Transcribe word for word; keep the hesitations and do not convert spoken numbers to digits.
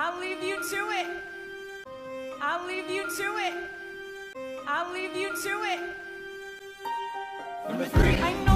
I'll leave you to it. I'll leave you to it. I'll leave you to it. Number three. I know